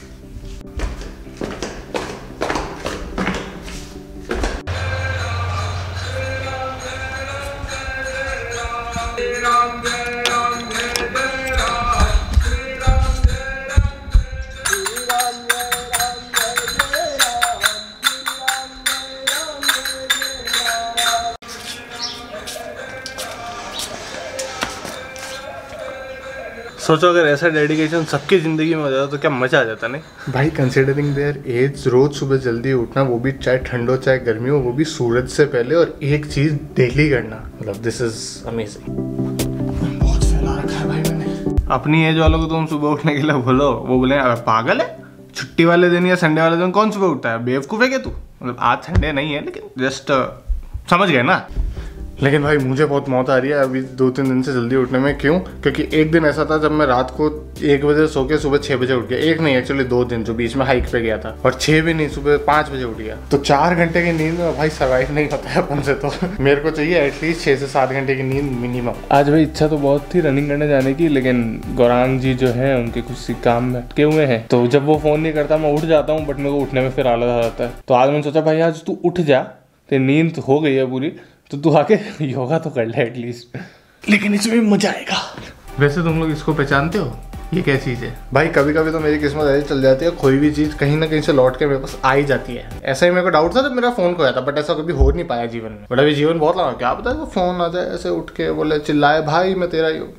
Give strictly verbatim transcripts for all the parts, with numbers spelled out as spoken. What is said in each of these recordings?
सोचो अगर ऐसा डेडिकेशन सबकी जिंदगी में हो जाता तो क्या मजा आ जाता। नहीं भाई, कंसिडरिंग देयर एज, रोज सुबह जल्दी उठना, वो भी चाहे ठंड हो चाहे गर्मी हो, वो भी सूरज से पहले, और एक चीज डेली करना, मतलब दिस इज अमेजिंग। बहुत फैला रखा है भाई मैंने। अपनी एज वालों को तुम सुबह उठने के लिए बोलो, वो बोले पागल है, छुट्टी वाले दिन या संडे वाले दिन कौन सुबह उठता है, बेवकूफ है क्या तू। मतलब आज संडे नहीं है लेकिन जस्ट समझ गए ना। लेकिन भाई मुझे बहुत मौत आ रही है अभी दो तीन दिन से जल्दी उठने में। क्यों? क्योंकि एक दिन ऐसा था जब मैं रात को एक बजे सो के सुबह छह बजे उठ गया। एक नहीं, एक्चुअली दो दिन, जो बीच में हाइक पे गया था, और छह भी नहीं, सुबह पाँच बजे उठ गया। तो चार घंटे की नींद में भाई सर्वाइव नहीं होता है अपन से। तो मेरे को चाहिए एटलीस्ट छह से सात घंटे की नींद मिनिमम। आज भाई इच्छा तो बहुत थी रनिंग करने जाने की, लेकिन गौरांग जी जो है उनके कुछ काम में अटके हुए हैं। तो जब वो फोन नहीं करता मैं उठ जाता हूँ, बट मेरे को उठने में फिर आलस आ जाता है। तो आज मैंने सोचा भाई आज तू उठ जा, तेरी नींद हो गई है पूरी, तो तू आके योगा तो कर ले एटलीस्ट। लेकिन इसमें मजा आएगा। वैसे तुम लोग इसको पहचानते हो, ये क्या चीज़ है? भाई कभी कभी तो मेरी किस्मत ऐसी चल जाती है, कोई भी चीज़ कहीं ना कहीं से लौट के मेरे पास आ ही जाती है। ऐसा ही मेरे को डाउट था जब मेरा फोन खोया था, बट ऐसा कभी हो नहीं पाया जीवन में। बट अभी जीवन बहुत लगा, क्या पता है फोन आ जाए ऐसे उठ के बोले चिल्लाए भाई मैं तेरा ही हूँ।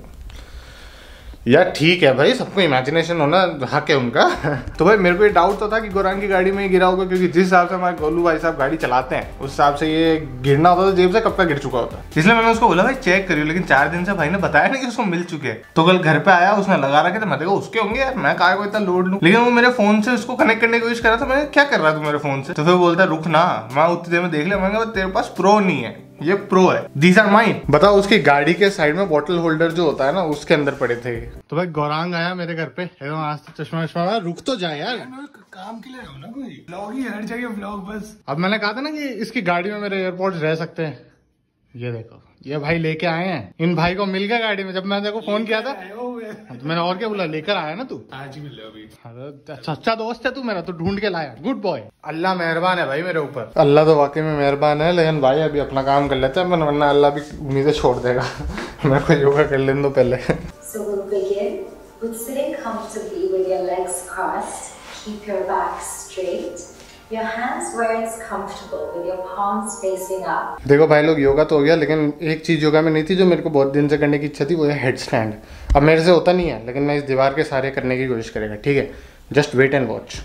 यार ठीक है भाई, सबको इमेजिनेशन होना हक है उनका। तो भाई मेरे को ये डाउट तो था कि गौरांग की गाड़ी में ही गिरा होगा, क्योंकि जिस हिसाब से हमारे गोलू भाई साहब गाड़ी चलाते हैं उस हिसाब से ये गिरना होता तो जेब से कब का गिर चुका होता। इसलिए मैंने उसको बोला भाई चेक करियो, लेकिन चार दिन से भाई ने बताया नहीं कि उसको मिल चुके हैं। तो कल घर पे आया, उसने लगा रखे थे, मैं देखा उसके होंगे यार, मैं काय को इतना लोड लूं। लेकिन वो मेरे फोन से उसको कनेक्ट करने की कोशिश कर रहा था। मैंने क्या कर रहा था मेरे फोन से, तो फिर बोलता रुक ना, मैं उतनी देर में देख लिया। मैंने कहा तेरे पास प्रो नहीं है, ये प्रो है, दीज आर माइन। बताओ उसकी गाड़ी के साइड में बॉटल होल्डर जो होता है ना, उसके अंदर पड़े थे। तो भाई गौरांग आया मेरे घर पे, आज तो चश्मा वश्मा, रुक तो जाए यार, काम के लिए हो ना, कोई व्लॉग ही हर जगह व्लॉग बस। अब मैंने कहा था ना कि इसकी गाड़ी में मेरे एयरपोर्ट्स रह सकते हैं। ये देखो, ये भाई लेके आए हैं। इन भाई को मिल गया गाड़ी में, जब मैंने देखो फोन किया था तो मैंने और क्या बोला, लेकर आया ना तू, आज ही मिल अभी। सच्चा दोस्त है तू मेरा, तो ढूंढ के लाया, गुड बॉय। अल्लाह मेहरबान है भाई मेरे ऊपर, अल्लाह तो वाकई में मेहरबान है। लेकिन भाई अभी अपना काम कर लेते हैं, वरना अल्लाह भी उम्मीदें छोड़ देगा। मेरे को योगा कर लेने दो पहले। So we'll begin with sitting comfortably with your legs crossed. Keep your back straight. Your hands where it's comfortable with your palms facing up. देखो भाई लोग, योगा तो हो गया, लेकिन एक चीज योगा में नहीं थी जो मेरे को बहुत दिन से करने की इच्छा थी, वो है हेड स्टैंड। अब मेरे से होता नहीं है, लेकिन मैं इस दीवार के सारे करने की कोशिश करेगा, ठीक है? Just wait and watch.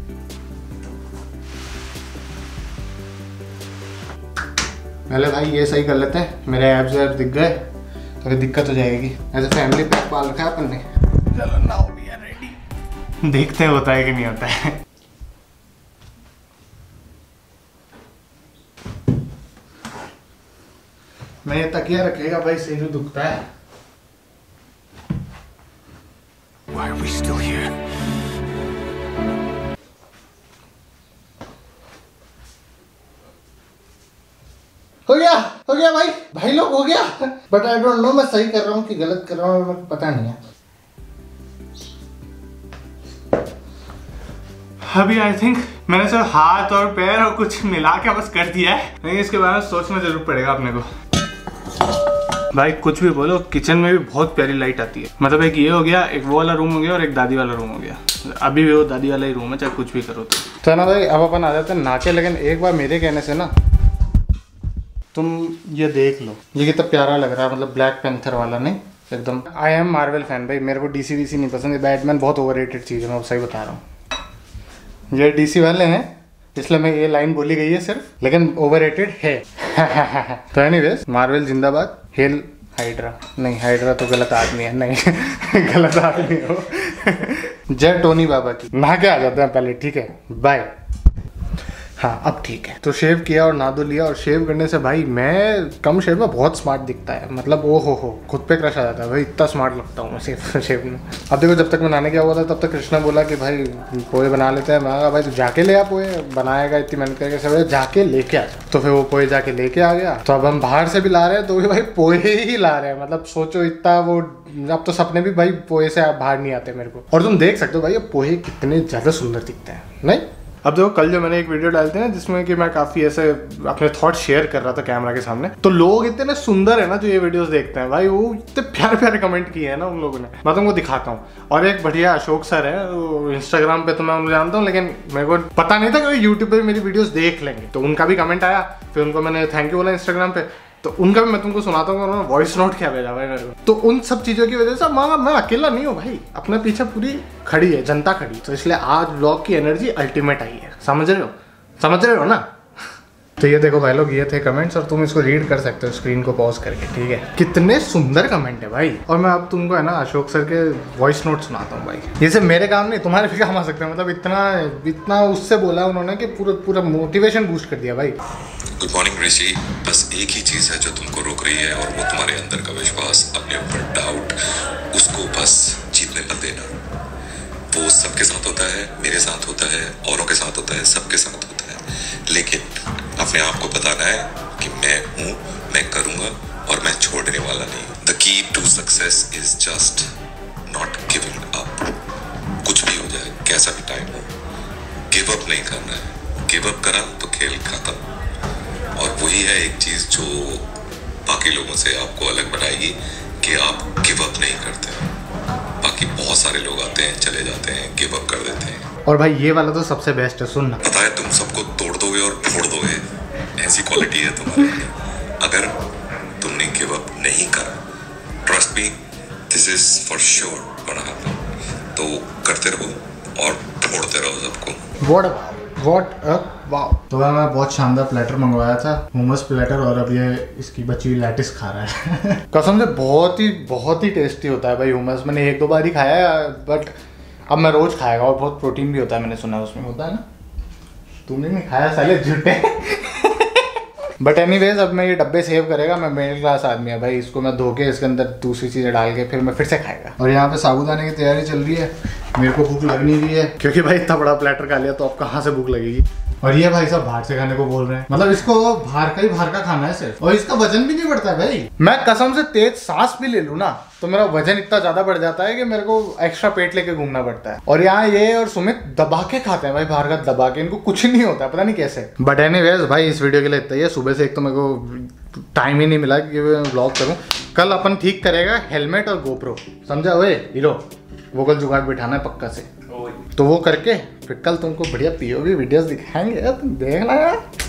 पहले भाई ये सही कर लेते हैं, मेरे एब्स वैब्स दिख गए तो फिर दिक्कत हो जाएगी। ऐसे फैमिली पैक पाल रखा है अपन ने। चलो नाउ वी आर रेडी, देखते हैं होता है कि नहीं होता है। मैं ये तकिया रखेगा भाई, सिर दुखता है। Why are we still here? हो गया हो गया भाई भाई लोग हो गया, बट आई डोंट नो मैं सही कर रहा हूँ कि गलत कर रहा हूँ, मेरे को पता नहीं है। अभी आई थिंक मैंने सिर्फ हाथ और पैर और कुछ मिला के बस कर दिया है, लेकिन इसके बारे में सोचना जरूर पड़ेगा अपने को। भाई कुछ भी बोलो, किचन में भी बहुत प्यारी लाइट आती है। मतलब एक ये हो गया, एक वो वाला रूम हो गया और एक दादी वाला रूम हो गया। अभी भी वो दादी वाला ही रूम है, चाहे कुछ भी करो तो। तो ना भाई अब अपन आ जाते हैं नाके। लेकिन एक बार मेरे कहने से ना तुम ये देख लो, ये कितना प्यारा लग रहा है, मतलब ब्लैक पैंथर वाला नहीं, एकदम। आई एम मार्वल फैन भाई, मेरे को डीसी वीसी नहीं पसंद, ये बैटमैन बहुत ओवररेटेड चीज़ है, मैं सही बता रहा हूँ। ये डीसी वाले हैं इसलिए मैं ये लाइन बोली गई है सिर्फ, लेकिन ओवररेटेड है। तो एनीवेज, मार्वल जिंदाबाद। हेल हाइड्रा, नहीं हाइड्रा तो गलत आदमी है, नहीं गलत आदमी हो। जय टोनी बाबा की। नहा के आ जाते हैं पहले, ठीक है? बाय। हाँ अब ठीक है। तो शेव किया और नहा धो लिया, और शेव करने से भाई मैं कम शेव में बहुत स्मार्ट दिखता है, मतलब ओ हो हो खुद पे क्रश आ जाता है भाई, इतना स्मार्ट लगता हूँ मैं शेव शेव में। अब देखो जब तक मैं नहाने गया हुआ था तब तक कृष्णा बोला कि भाई पोहे बना लेते हैं। मैं कहा भाई तू जाके ले आ पोहे, बनाएगा इतनी मेहनत करके सब जाके लेके आ जा। तो फिर वो पोहे जाके लेके आ गया। तो अब हम बाहर से भी ला रहे हैं तो भी भाई पोहे ही ला रहे हैं, मतलब सोचो इतना वो, अब तो सपने भी भाई पोहे से बाहर नहीं आते मेरे को। और तुम देख सकते हो भाई ये पोहे कितने ज्यादा सुंदर दिखते हैं नहीं। अब देखो कल जो मैंने एक वीडियो डाली थी ना जिसमें कि मैं काफी ऐसे अपने थॉट शेयर कर रहा था कैमरा के सामने, तो लोग इतने सुंदर है ना जो ये वीडियोस देखते हैं भाई, वो इतने प्यारे प्यारे कमेंट किए हैं ना उन लोगों ने, मैं तुमको दिखाता हूँ। और एक बढ़िया अशोक सर है इंस्टाग्राम पे, तो मैं उनको जानता हूँ लेकिन मेरे को पता नहीं था कि यूट्यूब पे मेरी वीडियोस देख लेंगे, तो उनका भी कमेंट आया, फिर उनको मैंने थैंक यू बोला इंस्टाग्राम पे, तो उनका भी मैं तुमको सुनाता हूँ उन्होंने वॉइस नोट क्या भेजा भाई मेरे को। तो उन सब चीज़ों की वजह से मैं मैं अकेला नहीं हूँ भाई, अपने पीछे पूरी खड़ी है जनता खड़ी, तो इसलिए आज ब्लॉग की एनर्जी अल्टीमेट आई है, समझ रहे हो समझ रहे हो ना। तो ये देखो भाई लोग, ये थे कमेंट्स और तुम इसको रीड कर सकते हो स्क्रीन को पॉज करके, ठीक है। कितने सुंदर कमेंट है भाई। और मैं अब तुमको है ना अशोक सर के वॉइस नोट सुनाता हूँ भाई, ये सिर्फ मेरे काम नहीं तुम्हारे भी काम आ सकते हैं, मतलब इतना इतना उससे बोला उन्होंने कि पूरा पूरा मोटिवेशन बूस्ट कर दिया भाई। गुड मॉर्निंग ऋषि, बस एक ही चीज है जो तुमको रोक रही है और वो तुम्हारे अंदर का विश्वास, अपने ऊपर डाउट, उसको बस जीतने मत देना। वो सबके साथ होता है, मेरे साथ होता है, औरों के साथ होता है, सबके साथ होता है, लेकिन अपने आप को बताना है कि मैं हूँ, मैं करूँगा और मैं छोड़ने वाला नहीं। The key to success is just not giving up. कुछ भी हो जाए, कैसा भी टाइम हो, गिव अप नहीं करना है। गिव अप करा तो खेल खत्म। और वही है एक चीज जो बाकी लोगों से आपको अलग बनाएगी कि आप गिव अप नहीं करते। बाकी बहुत सारे लोग आते हैं, चले जाते हैं, गिव अप कर देते हैं। और भाई ये वाला तो सबसे बेस्ट है, सुनना। पता है तुम सबको तोड़ दोगे और फोड़ दोगे, ऐसी क्वालिटी है तुम्हारे अंदर। अगर तुमने गिव अप नहीं करा, trust me, this is for sure gonna happen. तो करते रहो और फोड़ते रहो सबको। What what a wow. तो मैं बहुत शानदार प्लेटर मंगवाया था, मोमोज प्लेटर, और अब ये इसकी बची हुई लैटिस खा रहा है। कसम से बहुत ही बहुत ही टेस्टी होता है भाई मोमोज। मैंने एक दो बार ही खाया है बट अब मैं रोज खाएगा, और बहुत प्रोटीन भी होता है, मैंने सुना उसमें होता है ना। तूने नहीं खाया साले झूठे। बट एनीवेज अब मैं ये डब्बे सेव करेगा, मैं मिडिल क्लास आदमी है भाई, इसको मैं धो के इसके अंदर दूसरी चीजें डाल के फिर मैं फिर से खाएगा। और यहाँ पे साबूदाने की तैयारी चल रही है, मेरे को भूख लग नहीं रही है क्योंकि भाई इतना बड़ा प्लेटर खा लिया, तो अब कहाँ से भूख लगेगी। और ये भाई सब बाहर से खाने को बोल रहे हैं, मतलब इसको बाहर का ही बाहर का खाना है सिर्फ, और इसका वजन भी नहीं बढ़ता है भाई। मैं कसम से तेज सांस भी ले लूं ना तो मेरा वजन इतना ज्यादा बढ़ जाता है कि मेरे को एक्स्ट्रा पेट लेके घूमना पड़ता है। और यहाँ ये और सुमित दबा के खाते हैं भाई, बाहर का दबा के, इनको कुछ नहीं होता है, पता नहीं कैसे। बट एनीवेज भाई इस वीडियो के लिए इतना ही है। सुबह से एक तो मेरे को टाइम ही नहीं मिला कि मैं व्लॉग करूँ। कल अपन ठीक करेगा हेलमेट और गोप्रो, समझा ओए हीरो, वो कल जुगाड़ बिठाना है पक्का से, तो वो करके फिर कल तुमको बढ़िया पीओवी वीडियोस दिखाएंगे, तुम देखना यार।